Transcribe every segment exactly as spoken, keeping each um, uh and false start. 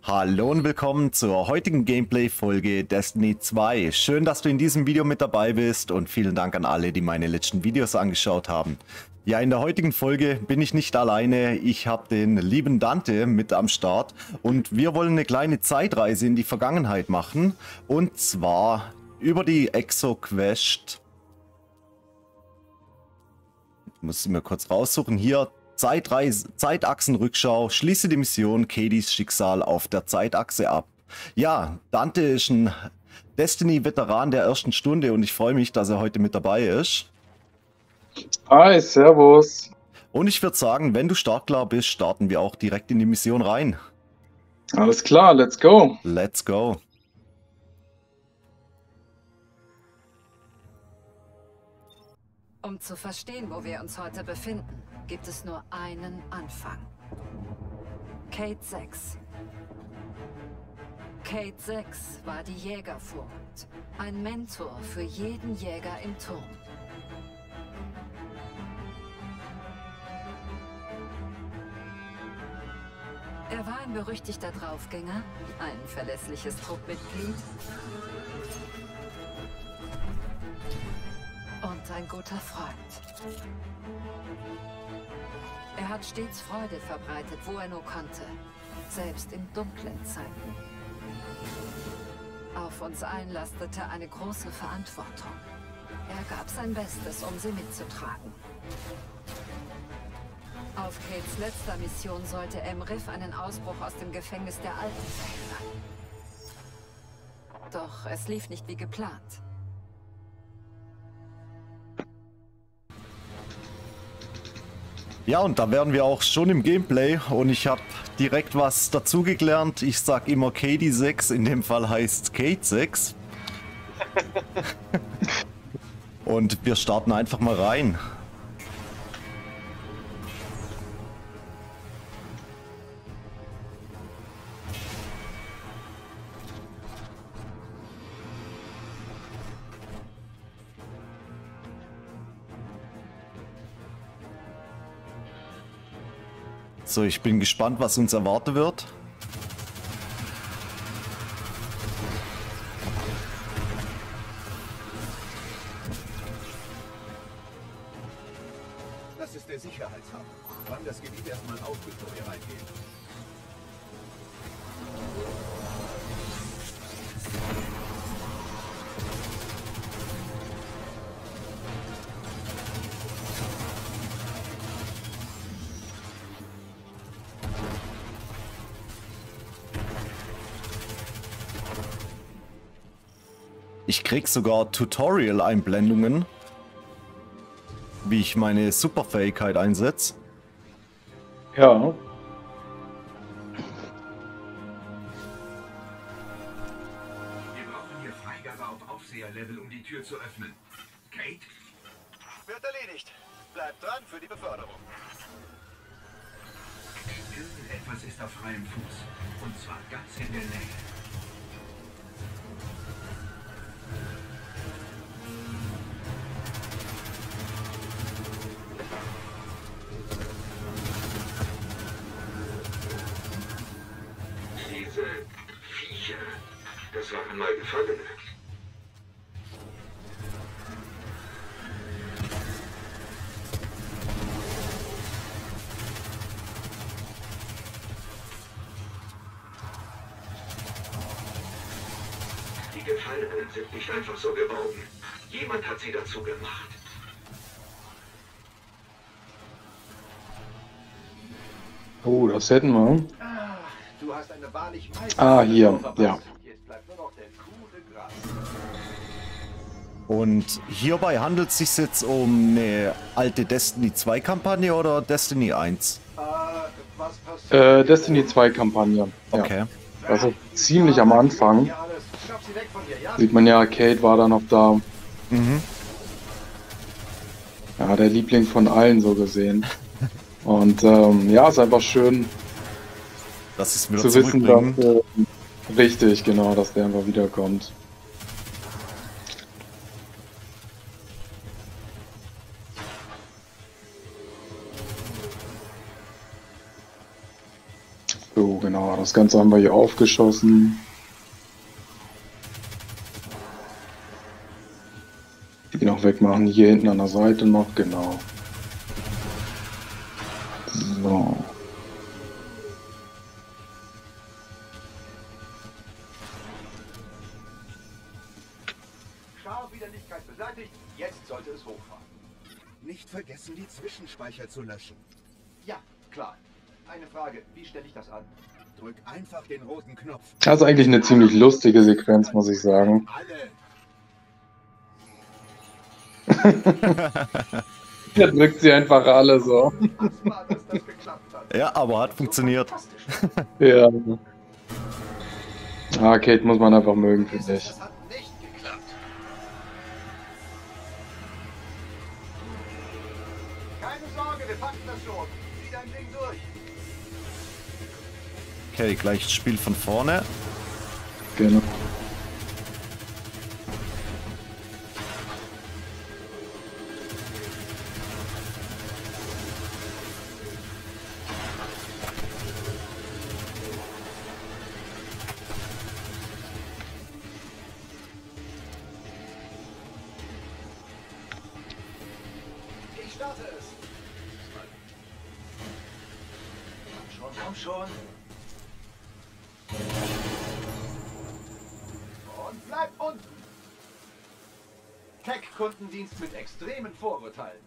Hallo und willkommen zur heutigen Gameplay-Folge Destiny zwei. Schön, dass du in diesem Video mit dabei bist und vielen Dank an alle, die meine letzten Videos angeschaut haben. Ja, in der heutigen Folge bin ich nicht alleine, ich habe den lieben Dante mit am Start und wir wollen eine kleine Zeitreise in die Vergangenheit machen und zwar über die Exo-Quest. Ich muss sie mir kurz raussuchen, hier. Zeitreise, Zeitachsenrückschau, schließe die Mission Cadys Schicksal auf der Zeitachse ab. Ja, Dante ist ein Destiny-Veteran der ersten Stunde und ich freue mich, dass er heute mit dabei ist. Hi, servus. Und ich würde sagen, wenn du startklar bist, starten wir auch direkt in die Mission rein. Alles klar, let's go. Let's go. Um zu verstehen, wo wir uns heute befinden, gibt es nur einen Anfang. Cayde sechs. Cayde sechs war die Jägerfurt. Ein Mentor für jeden Jäger im Turm. Er war ein berüchtigter Draufgänger, ein verlässliches Truppmitglied und ein guter Freund. Er hat stets Freude verbreitet, wo er nur konnte, selbst in dunklen Zeiten. Auf uns allen lastete eine große Verantwortung. Er gab sein Bestes, um sie mitzutragen. Auf Caydes letzter Mission sollte Em Riff einen Ausbruch aus dem Gefängnis der Alten verhindern. Doch es lief nicht wie geplant. Ja, und da wären wir auch schon im Gameplay und ich habe direkt was dazugelernt. Ich sag immer Cady sechs, in dem Fall heißt es Cayde sechs. Und wir starten einfach mal rein. So, ich bin gespannt, was uns erwarten wird. Das ist der Sicherheitshafen. Räum das Gebiet erstmal auf, bevor wir reingehen. Ich krieg sogar Tutorial-Einblendungen, wie ich meine Superfähigkeit einsetze. Ja. Wir brauchen hier Freigabe auf Aufseherlevel, um die Tür zu öffnen. Cayde? Wird erledigt. Bleibt dran für die Beförderung. Irgendetwas ist auf freiem Fuß. Und zwar ganz in der Nähe. Diese Viecher, das waren mal Gefangene. Die Gefallenen sind nicht einfach so geworden. Jemand hat sie dazu gemacht. Oh, das hätten wir. Ah, du hast eine wahrlich Ah, hier, ja. Jetzt bleibt nur noch der coole Gras. Und hierbei handelt es sich jetzt um eine alte Destiny zwei Kampagne oder Destiny eins? Ah, was passiert? Äh, Destiny zwei Kampagne. Ja. Okay. Also ziemlich am Anfang. Ja, alles. Schnapp sie weg von dir, ja? Sieht man ja, Cayde war da noch da. Mhm. Ja, der Liebling von allen so gesehen. Und ähm, ja, ist einfach schön Das ist wieder zu wissen, zurückbringen. dass äh, richtig, genau, dass der einfach wiederkommt. So, genau, das Ganze haben wir hier aufgeschossen. Die noch wegmachen. Hier hinten an der Seite noch, genau. So. Scharfwiderlichkeit beseitigt. Jetzt sollte es hochfahren. Nicht vergessen, die Zwischenspeicher zu löschen. Ja, klar. Eine Frage, wie stelle ich das an? Drück einfach den roten Knopf. Das ist eigentlich eine ziemlich lustige Sequenz, muss ich sagen. Alle. Da drückt sie einfach alle so. Mal, dass das geklappt hat. Ja, aber hat funktioniert. Fantastisch. Ja. Ah, Kate muss man einfach mögen, finde ich. Das hat nicht geklappt. Keine Sorge, wir packen das schon. Zieh dein Ding durch. Okay, gleich das Spiel von vorne. Genau. Ich starte es. Komm schon, komm schon. Und bleib unten. Tech-Kundendienst mit extremen Vorurteilen.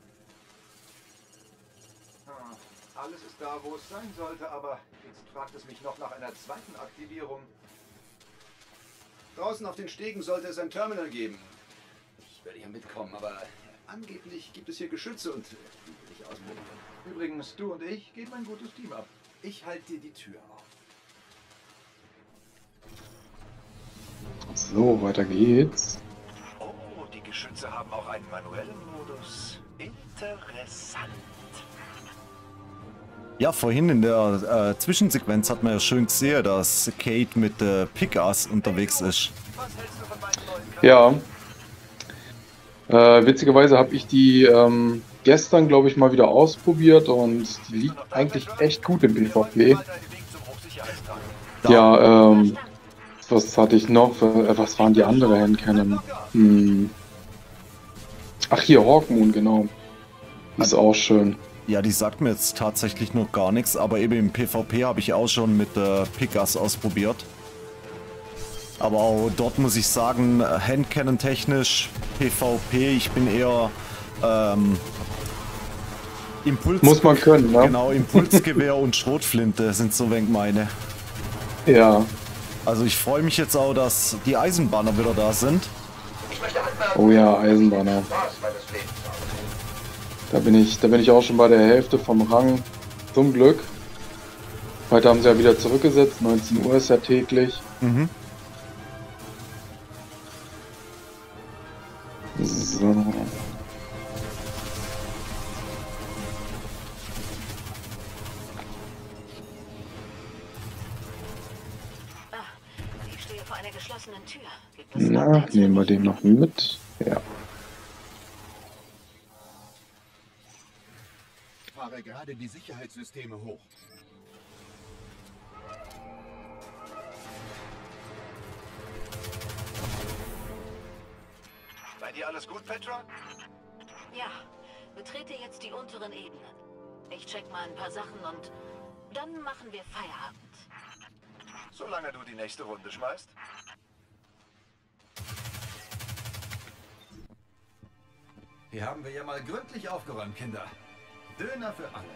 Ah, alles ist da, wo es sein sollte, aber jetzt fragt es mich noch nach einer zweiten Aktivierung. Draußen auf den Stegen sollte es ein Terminal geben. Ich werde hier mitkommen, aber angeblich gibt es hier Geschütze und äh, die will ich ausprobieren. Übrigens, du und ich geben ein gutes Team ab. Ich halte dir die Tür auf. So, weiter geht's. Oh, die Geschütze haben auch einen manuellen Modus. Interessant. Ja, vorhin in der äh, Zwischensequenz hat man ja schön gesehen, dass Kate mit äh, Pick-Ass unterwegs ist. Was hältst du von meinen neuen Ja. Äh, witzigerweise habe ich die ähm, gestern, glaube ich, mal wieder ausprobiert und die liegt eigentlich echt gut im PvP. Ja, ähm, was hatte ich noch? Äh, Was waren die andere Handcannon? Hm. Ach, hier, Hawkmoon, genau. Ist auch schön. Ja, die sagt mir jetzt tatsächlich noch gar nichts, aber eben im PvP habe ich auch schon mit äh, Pick-Ass ausprobiert. Aber auch dort muss ich sagen, Handcannon technisch, PvP, ich bin eher ähm, Impuls... Muss man können, ne? Genau, Impulsgewehr und Schrotflinte sind so wenig meine. Ja. Also ich freue mich jetzt auch, dass die Eisenbahner wieder da sind. Oh ja, Eisenbahner. Da bin ich, da bin ich auch schon bei der Hälfte vom Rang. Zum Glück. Heute haben sie ja wieder zurückgesetzt. neunzehn Uhr ist ja täglich. Mhm. So. Ich stehe vor einer geschlossenen Tür. Gibt es Na, Updates für nehmen wir mich? den noch mit. Ja. Fahre gerade die Sicherheitssysteme hoch. Bei dir alles gut, Petra? Ja, betrete jetzt die unteren Ebenen. Ich check mal ein paar Sachen und dann machen wir Feierabend. Solange du die nächste Runde schmeißt. Hier haben wir ja mal gründlich aufgeräumt, Kinder. Döner für alle.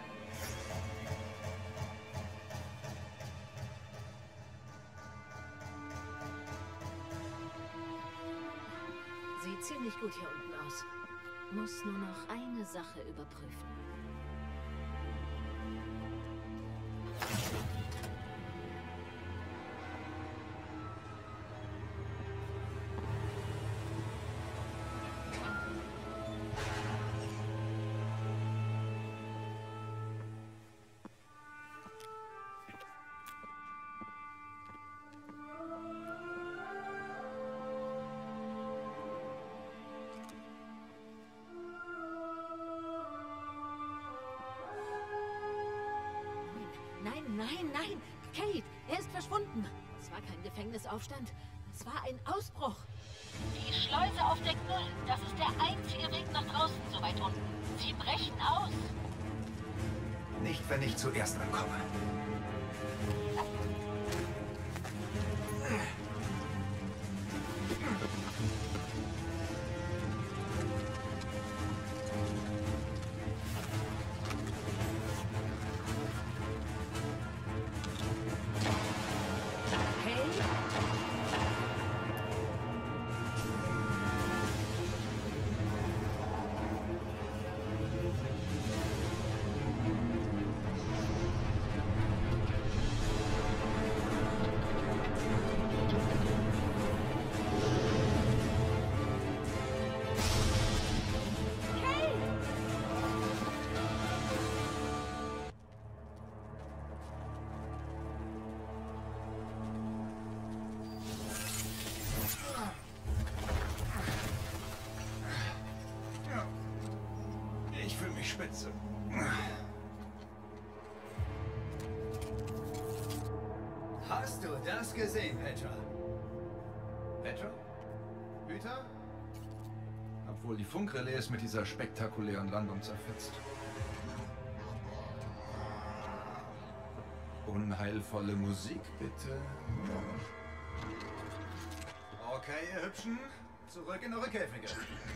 Sieht ziemlich gut hier unten aus. Muss nur noch eine Sache überprüfen. Nein, nein, nein! Kate, Er ist verschwunden. Es war kein Gefängnisaufstand. Es war ein Ausbruch. Die Schleuse auf Deck Null. Das ist der einzige Weg nach draußen, so weit unten. Sie brechen aus. Nicht, wenn ich zuerst ankomme. Ich fühle mich spitze. Hast du das gesehen, Petra? Petra? Hüter? Hab wohl die Funkrelais mit dieser spektakulären Landung zerfetzt. Unheilvolle Musik, bitte. Okay, ihr Hübschen. Zurück in eure Käfige.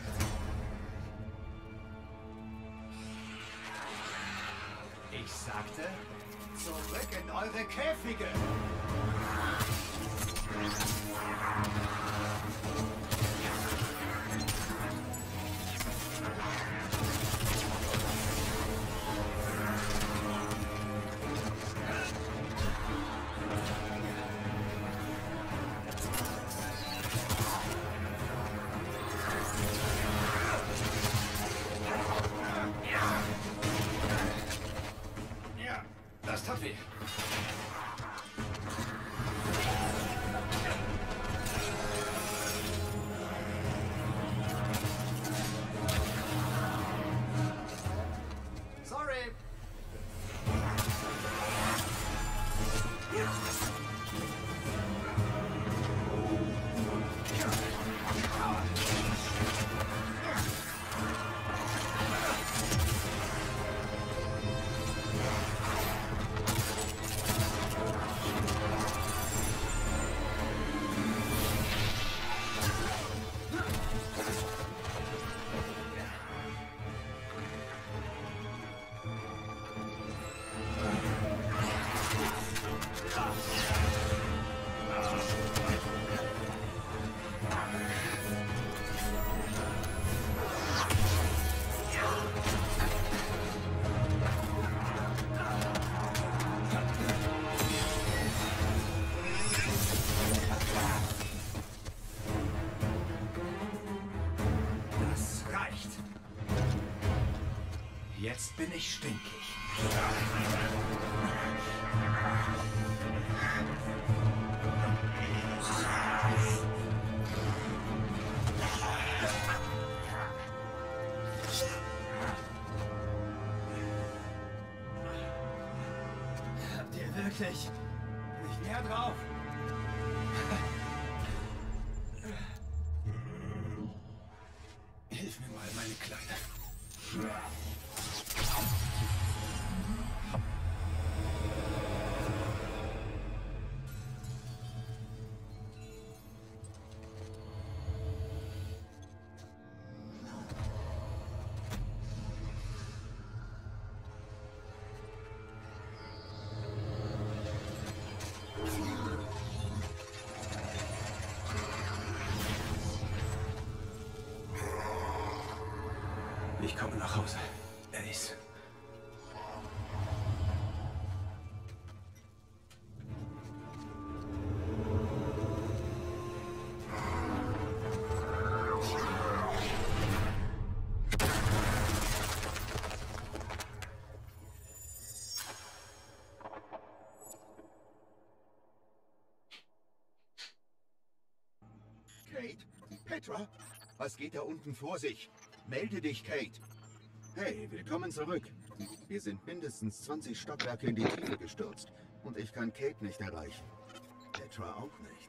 Ich sagte, zurück in eure Käfige! Das tat weh. Sorry. Jetzt bin ich stinkig. Habt ihr wirklich nicht mehr drauf? Hilf mir mal, meine Kleine. Ich komme nach Hause, Ace. Kate? Petra? Was geht da unten vor sich? Melde dich, Kate. Hey, willkommen zurück. Wir sind mindestens zwanzig Stockwerke in die Tiefe gestürzt. Und ich kann Kate nicht erreichen. Petra auch nicht.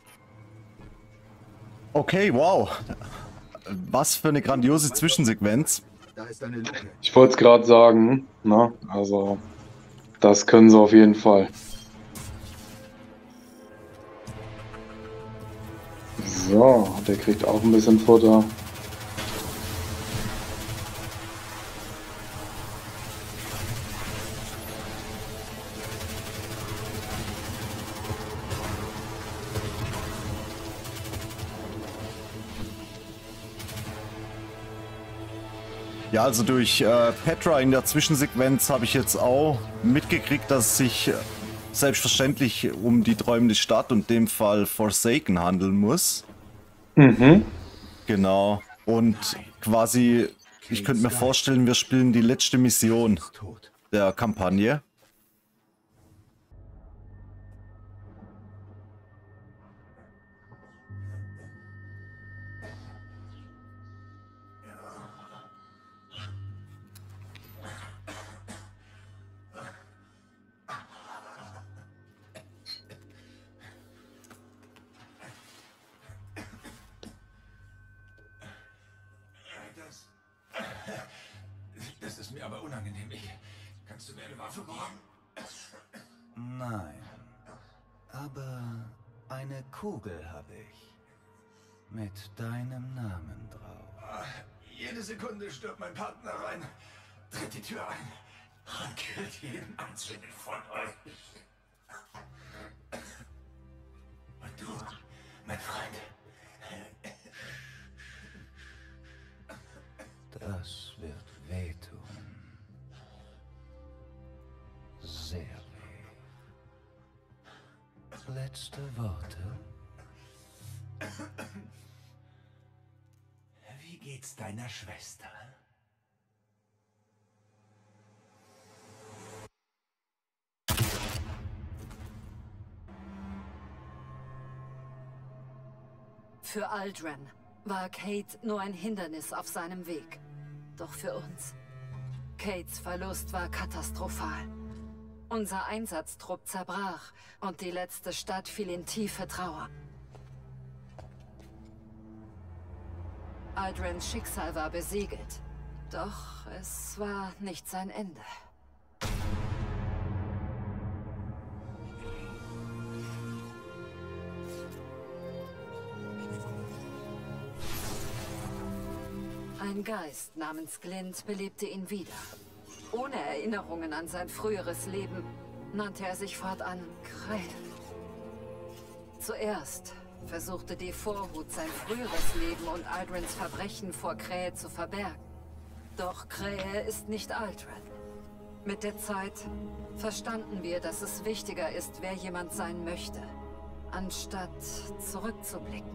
Okay, wow. Was für eine grandiose Zwischensequenz. Da ist eine Lücke. Ich wollte es gerade sagen, ne? Also, das können sie auf jeden Fall. So, der kriegt auch ein bisschen Futter. Ja, also durch äh, Petra in der Zwischensequenz habe ich jetzt auch mitgekriegt, dass es sich äh, selbstverständlich um die träumende Stadt und in dem Fall Forsaken handeln muss. Mhm. Genau. Und quasi, ich könnte mir vorstellen, wir spielen die letzte Mission Tot. der Kampagne. Das, das ist mir aber unangenehm. Ich, kannst du mir eine Waffe borgen? Nein. Aber eine Kugel habe ich. Mit deinem Namen drauf. Jede Sekunde stirbt mein Partner rein, tritt die Tür ein und killt jeden einzelnen von euch. Und du, mein Freund. Das wird wehtun. Sehr weh. Letzte Worte? Wie geht's deiner Schwester? Für Aldren war Kate nur ein Hindernis auf seinem Weg. Doch für uns. Kates Verlust war katastrophal. Unser Einsatztrupp zerbrach und die letzte Stadt fiel in tiefe Trauer. Aldrens Schicksal war besiegelt. Doch es war nicht sein Ende. Ein Geist namens Glint belebte ihn wieder. Ohne Erinnerungen an sein früheres Leben nannte er sich fortan Krähe. Zuerst versuchte die Vorhut sein früheres Leben und Aldrens Verbrechen vor Krähe zu verbergen. Doch Krähe ist nicht Aldren. Mit der Zeit verstanden wir, dass es wichtiger ist, wer jemand sein möchte, anstatt zurückzublicken.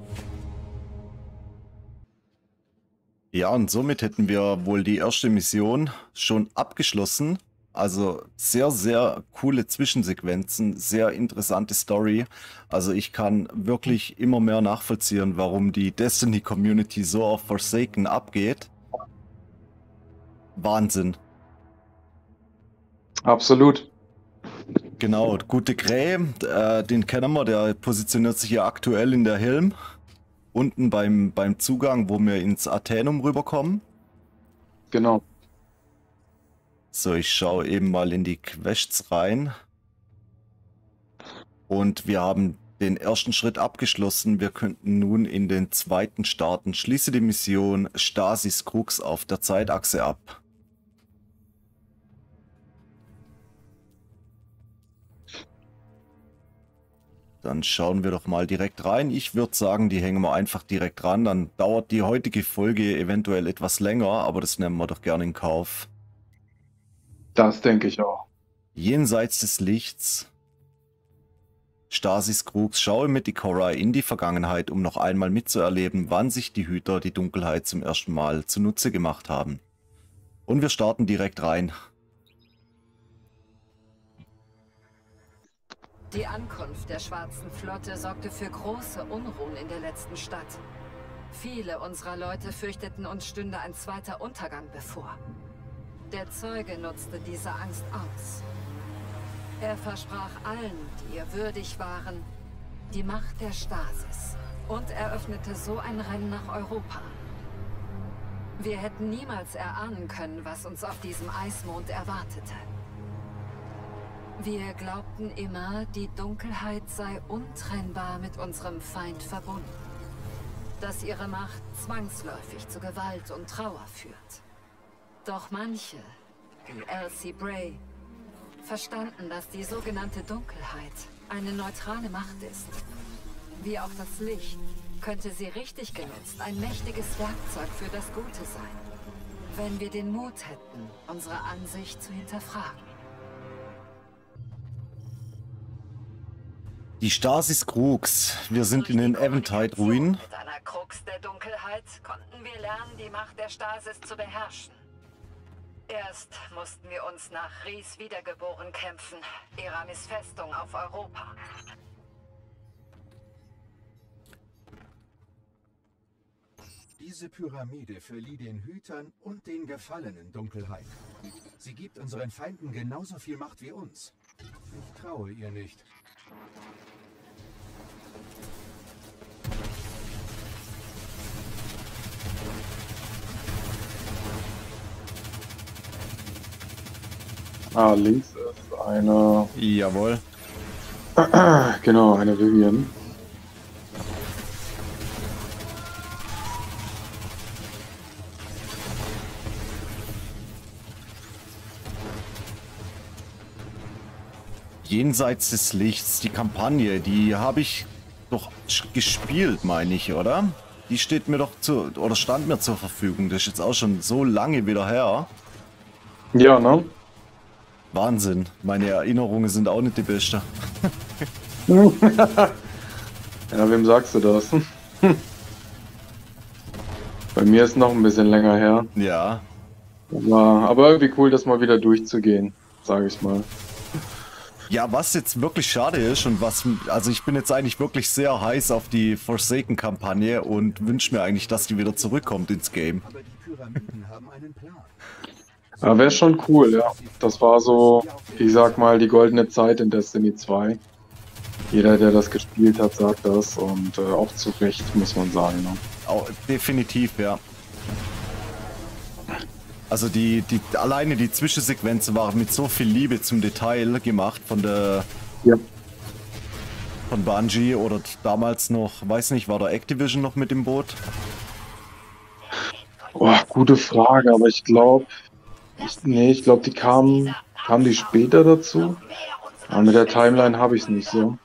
Ja, und somit hätten wir wohl die erste Mission schon abgeschlossen. Also sehr, sehr coole Zwischensequenzen, sehr interessante Story. Also ich kann wirklich immer mehr nachvollziehen, warum die Destiny-Community so auf Forsaken abgeht. Wahnsinn. Absolut. Genau, gute Krähe, äh, den kennen wir, der positioniert sich ja aktuell in der Helm. Unten beim, beim Zugang, wo wir ins Athenum rüberkommen. Genau. So, ich schaue eben mal in die Quests rein. Und wir haben den ersten Schritt abgeschlossen. Wir könnten nun in den zweiten starten. Schließe die Mission Stasis Crux auf der Zeitachse ab. Dann schauen wir doch mal direkt rein. Ich würde sagen, die hängen wir einfach direkt ran. Dann dauert die heutige Folge eventuell etwas länger, aber das nehmen wir doch gerne in Kauf. Das denke ich auch. Jenseits des Lichts. Stasis Crux, schaue mit Ikora in die Vergangenheit, um noch einmal mitzuerleben, wann sich die Hüter die Dunkelheit zum ersten Mal zunutze gemacht haben. Und wir starten direkt rein. Die Ankunft der Schwarzen Flotte sorgte für große Unruhen in der letzten Stadt. Viele unserer Leute fürchteten, uns stünde ein zweiter Untergang bevor. Der Zeuge nutzte diese Angst aus. Er versprach allen, die ihr würdig waren, die Macht der Stasis und eröffnete so ein Rennen nach Europa. Wir hätten niemals erahnen können, was uns auf diesem Eismond erwartete. Wir glaubten immer, die Dunkelheit sei untrennbar mit unserem Feind verbunden. Dass ihre Macht zwangsläufig zu Gewalt und Trauer führt. Doch manche, wie Elsie Bray, verstanden, dass die sogenannte Dunkelheit eine neutrale Macht ist. Wie auch das Licht, könnte sie richtig genutzt ein mächtiges Werkzeug für das Gute sein. Wenn wir den Mut hätten, unsere Ansicht zu hinterfragen. Die Stasis Krux. Wir sind in den Eventide-Ruinen. Mit einer Krux der Dunkelheit konnten wir lernen, die Macht der Stasis zu beherrschen. Erst mussten wir uns nach Ries Wiedergeboren kämpfen, Eramis Festung auf Europa. Diese Pyramide verlieh den Hütern und den Gefallenen Dunkelheit. Sie gibt unseren Feinden genauso viel Macht wie uns. Ich traue ihr nicht. Ah, links ist eine... Jawohl. Genau, eine Vivian. Jenseits des Lichts, die Kampagne, die habe ich doch gespielt, meine ich, oder? Die steht mir doch zu, oder stand mir zur Verfügung. Das ist jetzt auch schon so lange wieder her. Ja, ne? Wahnsinn. Meine Erinnerungen sind auch nicht die beste. Ja, wem sagst du das? Bei mir ist noch ein bisschen länger her. Ja. Aber, aber irgendwie cool, das mal wieder durchzugehen, sage ich mal. Ja, was jetzt wirklich schade ist und was, also ich bin jetzt eigentlich wirklich sehr heiß auf die Forsaken-Kampagne und wünsche mir eigentlich, dass die wieder zurückkommt ins Game. Aber die Pyramiden haben einen Plan. Ja, wäre schon cool, ja. Das war so, ich sag mal, die goldene Zeit in Destiny zwei. Jeder, der das gespielt hat, sagt das und äh, auch zu Recht, muss man sagen. Ne? Auch, definitiv, ja. Also die, die, alleine die Zwischensequenzen waren mit so viel Liebe zum Detail gemacht von der... Ja. Von Bungie oder damals noch, weiß nicht, war da Activision noch mit im Boot? Oh, gute Frage, aber ich glaube... Ich, nee, ich glaube, die kamen, kamen die später dazu. Aber mit der Timeline habe ich es nicht so.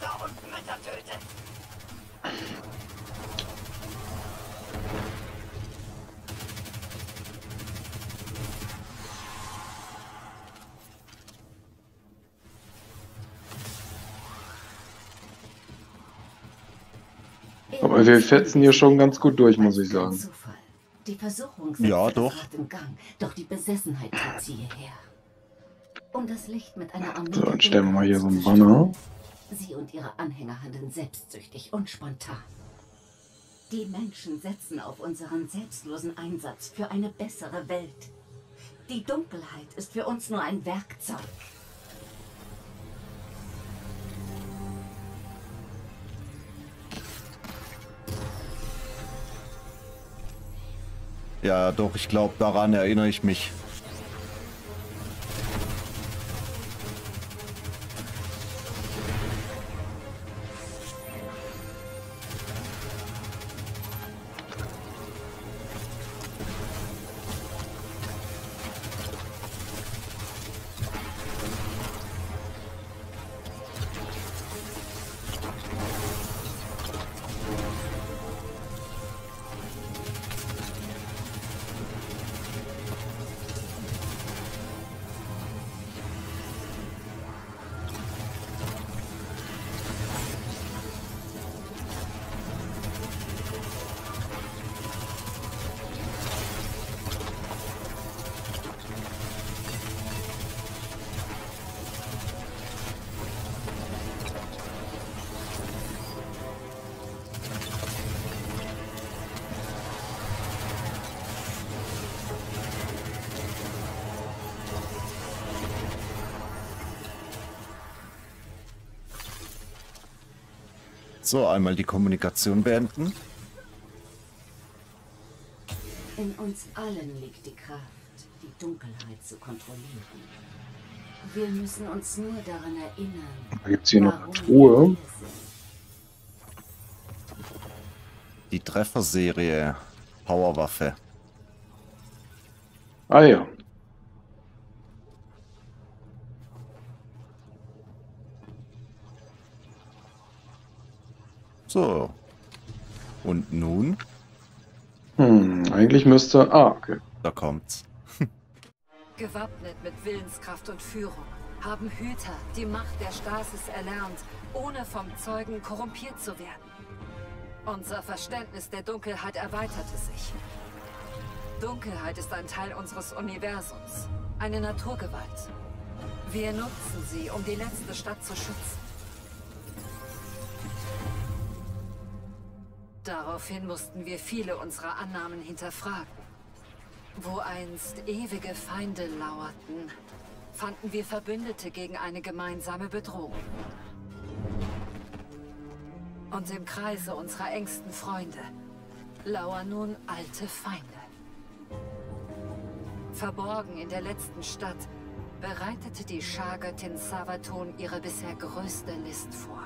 Aber wir fetzen hier schon ganz gut durch, muss ich sagen. Die Versuchung ja, doch. Im Gang, doch die Besessenheit treibt sie hierher. Um das Licht mit einer Armee So, dann stellen wir mal hier so einen Banner. Sie und ihre Anhänger handeln selbstsüchtig und spontan. Die Menschen setzen auf unseren selbstlosen Einsatz für eine bessere Welt. Die Dunkelheit ist für uns nur ein Werkzeug. Ja, doch, ich glaube, daran erinnere ich mich. So, einmal die Kommunikation beenden. In uns allen liegt die Kraft, die Dunkelheit zu kontrollieren. Wir müssen uns nur daran erinnern. Da gibt es hier noch eine Truhe. Die Trefferserie. Powerwaffe. Ah ja. So. Und nun? Hm, eigentlich müsste... Ah, okay. Da kommt's. Gewappnet mit Willenskraft und Führung haben Hüter die Macht der Stasis erlernt, ohne vom Zeugen korrumpiert zu werden. Unser Verständnis der Dunkelheit erweiterte sich. Dunkelheit ist ein Teil unseres Universums, eine Naturgewalt. Wir nutzen sie, um die letzte Stadt zu schützen. Daraufhin mussten wir viele unserer Annahmen hinterfragen. Wo einst ewige Feinde lauerten, fanden wir Verbündete gegen eine gemeinsame Bedrohung. Und im Kreise unserer engsten Freunde lauern nun alte Feinde. Verborgen in der letzten Stadt bereitete die Schargöttin Savathun ihre bisher größte List vor.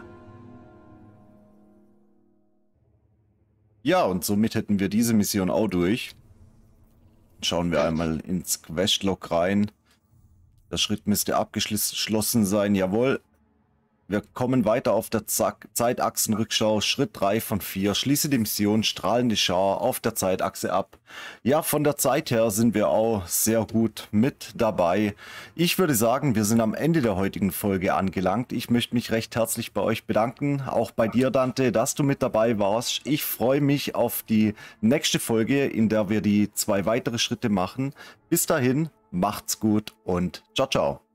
Ja, und somit hätten wir diese Mission auch durch. Schauen wir einmal ins Questlog rein. Der Schritt müsste abgeschlossen sein, jawohl. Wir kommen weiter auf der Zack Zeitachsenrückschau, Schritt drei von vier. Schließe die Mission Strahlende Schar auf der Zeitachse ab. Ja, von der Zeit her sind wir auch sehr gut mit dabei. Ich würde sagen, wir sind am Ende der heutigen Folge angelangt. Ich möchte mich recht herzlich bei euch bedanken, auch bei dir, Dante, dass du mit dabei warst. Ich freue mich auf die nächste Folge, in der wir die zwei weitere Schritte machen. Bis dahin, macht's gut und ciao, ciao.